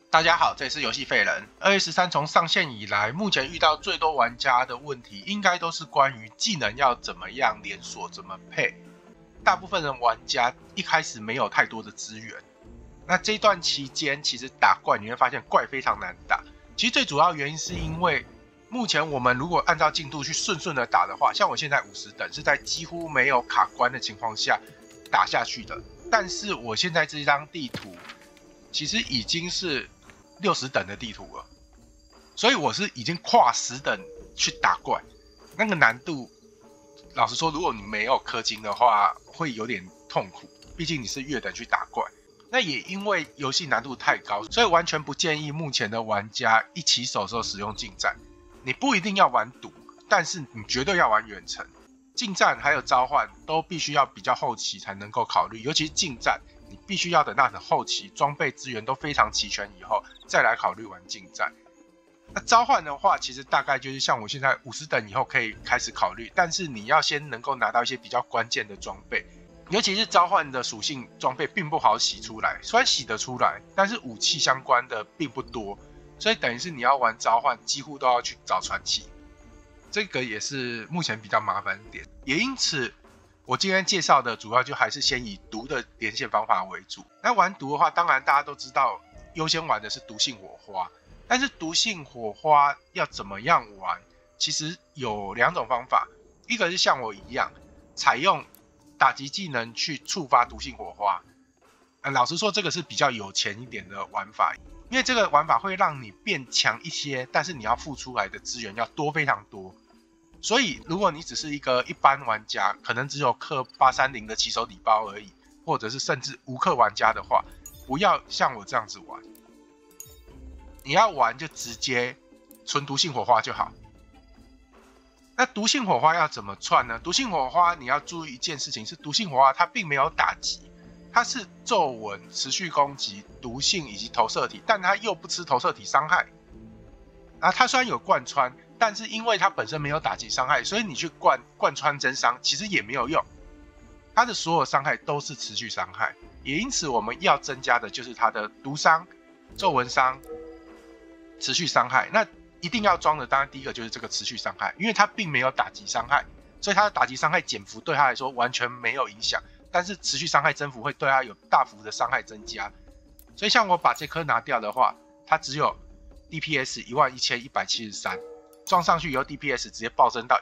大家好，这里是游戏废人。2月13从上线以来，目前遇到最多玩家的问题，应该都是关于技能要怎么样连锁、怎么配。大部分的玩家一开始没有太多的资源，那这段期间其实打怪你会发现怪非常难打。其实最主要原因是因为目前我们如果按照进度去顺的打的话，像我现在50等是在几乎没有卡关的情况下打下去的，但是我现在这张地图其实已经是60等的地图了，所以我是已经跨10等去打怪，那个难度，老实说，如果你没有氪金的话，会有点痛苦，毕竟你是月等去打怪。那也因为游戏难度太高，所以完全不建议目前的玩家一起手的时候使用近战。你不一定要玩毒，但是你绝对要玩远程。近战还有召唤都必须要比较后期才能够考虑，尤其是近战，你必须要等到后期装备资源都非常齐全以后，再来考虑玩近战。那召唤的话，其实大概就是像我现在50等以后可以开始考虑，但是你要先能够拿到一些比较关键的装备，尤其是召唤的属性装备并不好洗出来，虽然洗得出来，但是武器相关的并不多，所以等于是你要玩召唤几乎都要去找传奇，这个也是目前比较麻烦一点。也因此我今天介绍的主要就还是先以毒的连线方法为主。那玩毒的话，当然大家都知道优先玩的是毒性火花，但是毒性火花要怎么样玩，其实有2种方法，一个是像我一样采用打击技能去触发毒性火花，老实说这个是比较有钱一点的玩法，因为这个玩法会让你变强一些，但是你要付出来的资源要多非常多。所以如果你只是一个一般玩家，可能只有氪830的起手礼包而已，或者是甚至无氪玩家的话，不要像我这样子玩。你要玩就直接纯毒性火花就好。那毒性火花要怎么串呢？毒性火花你要注意一件事情是，毒性火花它并没有打击，它是皱纹、持续攻击、毒性以及投射体，但它又不吃投射体伤害。它虽然有贯穿，但是因为它本身没有打击伤害，所以你去贯穿真伤其实也没有用。它的所有伤害都是持续伤害，也因此我们要增加的就是它的毒伤、皱纹伤、持续伤害。那一定要装的当然第一个就是这个持续伤害，因为它并没有打击伤害，所以它的打击伤害减幅对它来说完全没有影响，但是持续伤害增幅会对它有大幅的伤害增加。所以像我把这颗拿掉的话，它只有 DPS 11173，装上去以后 DPS 直接暴增到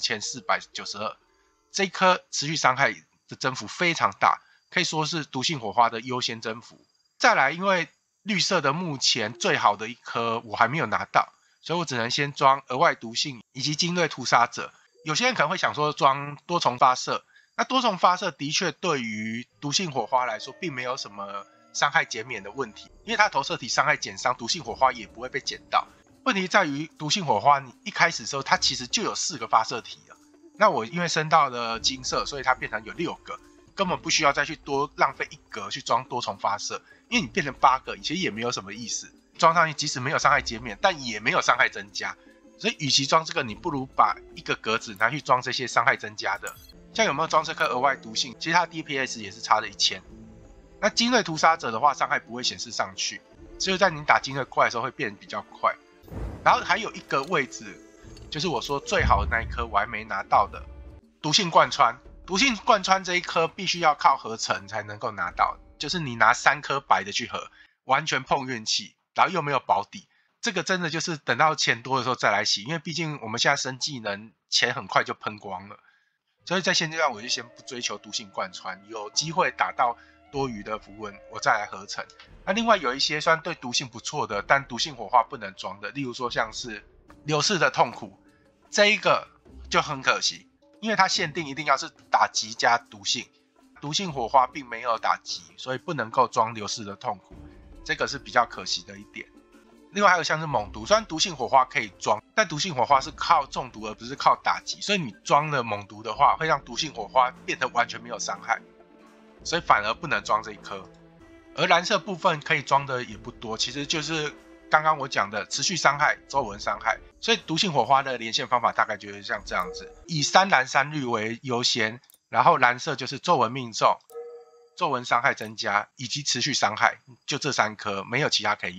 14492，这一颗持续伤害的增幅非常大，可以说是毒性火花的优先增幅。再来，因为绿色的目前最好的一颗我还没有拿到，所以我只能先装额外毒性以及精锐屠杀者。有些人可能会想说装多重发射，那多重发射的确对于毒性火花来说并没有什么伤害减免的问题，因为它投射体伤害减伤，毒性火花也不会被减到。问题在于毒性火花你一开始的时候它其实就有4个发射体了，那我因为升到了金色，所以它变成有6个，根本不需要再去多浪费1格去装多重发射，因为你变成8个其实也没有什么意思，装上去即使没有伤害减免，但也没有伤害增加，所以与其装这个，你不如把一个格子拿去装这些伤害增加的。像有没有装这颗额外毒性，其实它 DPS 也是差了1000。那精锐屠杀者的话，伤害不会显示上去，只有在你打精锐怪的时候会变比较快。然后还有一个位置，就是我说最好的那一颗我还没拿到的毒性贯穿。毒性贯穿这一颗必须要靠合成才能够拿到，就是你拿3颗白的去合，完全碰运气，然后又没有保底。这个真的就是等到钱多的时候再来洗，因为毕竟我们现在升技能钱很快就喷光了，所以在现阶段我就先不追求毒性贯穿，有机会打到多余的符文我再来合成。那另外有一些虽然对毒性不错的，但毒性火花不能装的，例如说像是流逝的痛苦，这一个就很可惜，因为它限定一定要是打击加毒性，毒性火花并没有打击，所以不能够装流逝的痛苦，这个是比较可惜的一点。另外还有像是猛毒，虽然毒性火花可以装，但毒性火花是靠中毒而不是靠打击，所以你装了猛毒的话，会让毒性火花变得完全没有伤害，所以反而不能装这一颗。而蓝色部分可以装的也不多，其实就是刚刚我讲的持续伤害、皱纹伤害，所以毒性火花的连线方法大概就是像这样子，以3蓝3绿为优先，然后蓝色就是皱纹命中、皱纹伤害增加以及持续伤害，就这3颗，没有其他可以用。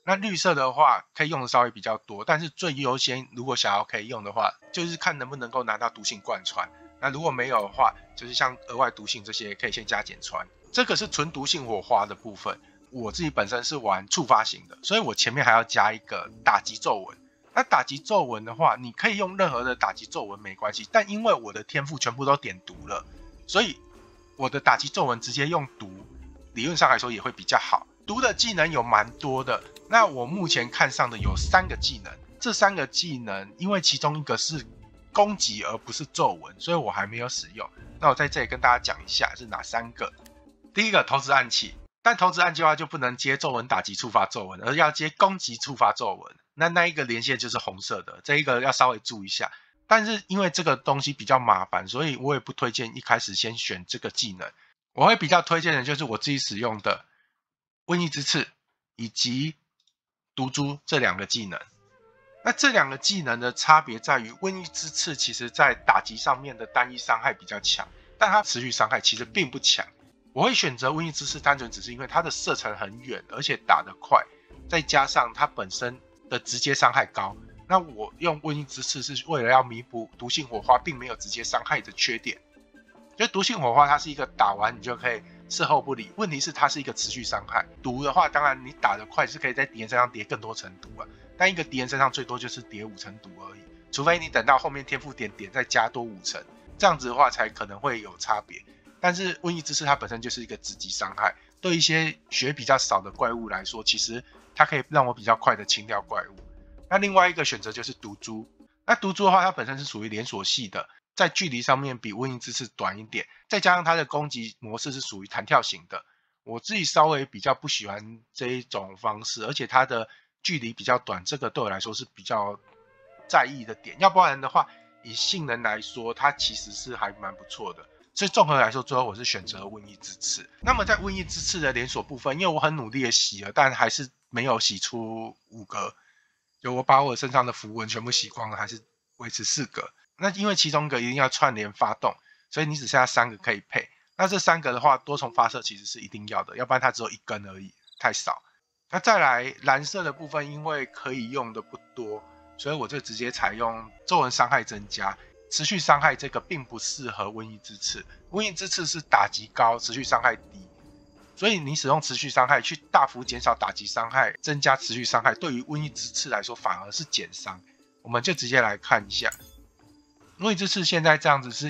那绿色的话可以用的稍微比较多，但是最优先如果想要可以用的话，就是看能不能够拿到毒性贯穿。那如果没有的话，就是像额外毒性这些可以先加减穿。这个是纯毒性火花的部分。我自己本身是玩触发型的，所以我前面还要加一个打击皱纹。那打击皱纹的话，你可以用任何的打击皱纹没关系，但因为我的天赋全部都点毒了，所以我的打击皱纹直接用毒，理论上来说也会比较好。毒的技能有蛮多的，那我目前看上的有3个技能，这3个技能因为其中一个是攻击而不是皱纹，所以我还没有使用。那我在这里跟大家讲一下是哪3个。第一个投掷暗器，但投掷暗器的话就不能接皱纹打击触发皱纹，而要接攻击触发皱纹。那一个连线就是红色的，这一个要稍微注意一下。但是因为这个东西比较麻烦，所以我也不推荐一开始先选这个技能。我会比较推荐的就是我自己使用的瘟疫之刺以及毒株这2个技能。那这2个技能的差别在于，瘟疫之刺其实在打击上面的单一伤害比较强，但它持续伤害其实并不强。我会选择瘟疫之刺，单纯只是因为它的射程很远，而且打得快，再加上它本身的直接伤害高。那我用瘟疫之刺是为了要弥补毒性火花并没有直接伤害的缺点。就毒性火花它是一个打完你就可以事后不理，问题是它是一个持续伤害。毒的话，当然你打得快是可以在敌人身上叠更多层毒啊，但一个敌人身上最多就是叠5层毒而已，除非你等到后面天赋点再加多5层，这样子的话才可能会有差别。但是瘟疫之刺它本身就是一个直击伤害，对一些血比较少的怪物来说，其实它可以让我比较快的清掉怪物。那另外一个选择就是毒株，那毒株的话，它本身是属于连锁系的，在距离上面比瘟疫之刺短一点，再加上它的攻击模式是属于弹跳型的，我自己稍微比较不喜欢这一种方式，而且它的距离比较短，这个对我来说是比较在意的点。要不然的话，以性能来说，它其实是还蛮不错的。所以综合来说，最后我是选择瘟疫之刺。那么在瘟疫之刺的连锁部分，因为我很努力的洗了，但还是没有洗出5个。就我把我身上的符文全部洗光了，还是维持4个。那因为其中一个一定要串联发动，所以你只剩下3个可以配。那这3个的话，多重发射其实是一定要的，要不然它只有1根而已，太少。那再来蓝色的部分，因为可以用的不多，所以我就直接采用皱纹伤害增加。持续伤害这个并不适合瘟疫之刺，瘟疫之刺是打击高，持续伤害低。所以你使用持续伤害去大幅减少打击伤害，增加持续伤害，对于瘟疫之刺来说反而是减伤。我们就直接来看一下，瘟疫之刺现在这样子是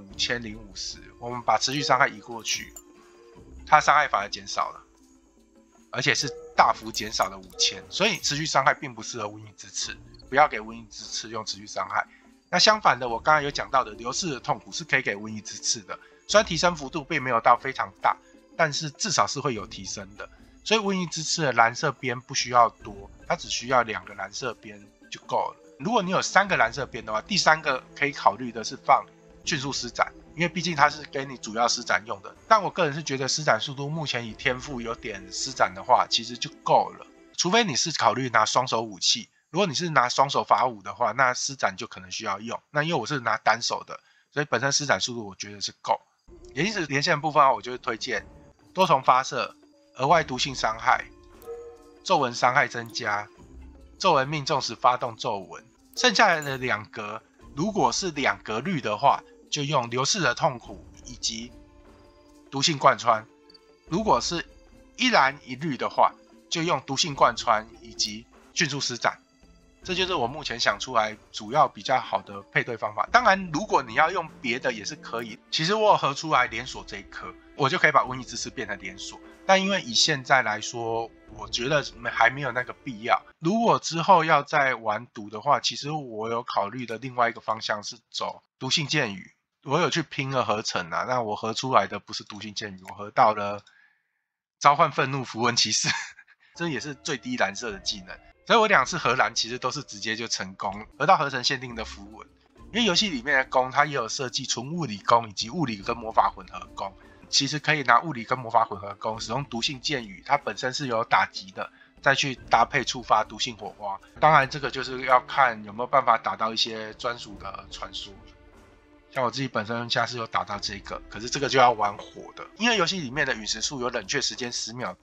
15050，我们把持续伤害移过去，它伤害反而减少了，而且是大幅减少了5000，所以持续伤害并不适合瘟疫之刺，不要给瘟疫之刺用持续伤害。那相反的，我刚刚有讲到的流逝的痛苦是可以给瘟疫之刺的，虽然提升幅度并没有到非常大，但是至少是会有提升的。所以瘟疫之刺的蓝色边不需要多，它只需要2个蓝色边就够了。如果你有3个蓝色边的话，第3个可以考虑的是放迅速施展，因为毕竟它是给你主要施展用的。但我个人是觉得施展速度目前以天赋有点施展的话，其实就够了。除非你是考虑拿双手武器，如果你是拿双手法武的话，那施展就可能需要用。那因为我是拿单手的，所以本身施展速度我觉得是够。也因此连线的部分我就会推荐多重发射、额外毒性伤害、皱纹伤害增加、皱纹命中时发动皱纹。剩下来的2格，如果是2格绿的话，就用流逝的痛苦以及毒性贯穿；如果是1蓝1绿的话，就用毒性贯穿以及迅速施展。这就是我目前想出来主要比较好的配对方法。当然，如果你要用别的也是可以。其实我有合出来连锁这一颗，我就可以把瘟疫之刺变成连锁。但因为以现在来说，我觉得还没有那个必要。如果之后要再玩毒的话，其实我有考虑的另外一个方向是走毒性剑雨。我有去拼了合成啊，那我合出来的不是毒性剑雨，我合到了召唤愤怒符文骑士，这也是最低蓝色的技能。所以我2次合蓝其实都是直接就成功，合到合成限定的符文。因为游戏里面的弓它也有设计纯物理弓以及物理跟魔法混合弓，其实可以拿物理跟魔法混合弓使用毒性剑雨，它本身是有打击的，再去搭配触发毒性火花。当然这个就是要看有没有办法打到一些专属的传说，像我自己本身现在是有打到这个，可是这个就要玩火的，因为游戏里面的陨石术有冷却时间10秒钟，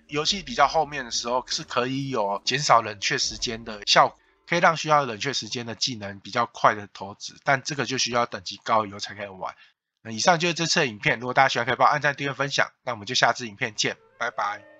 游戏比较后面的时候是可以有减少冷却时间的效果，可以让需要冷却时间的技能比较快的投掷，但这个就需要等级高以后才可以玩。以上就是这次的影片，如果大家喜欢可以帮我按赞、订阅、分享，那我们就下次影片见，拜拜。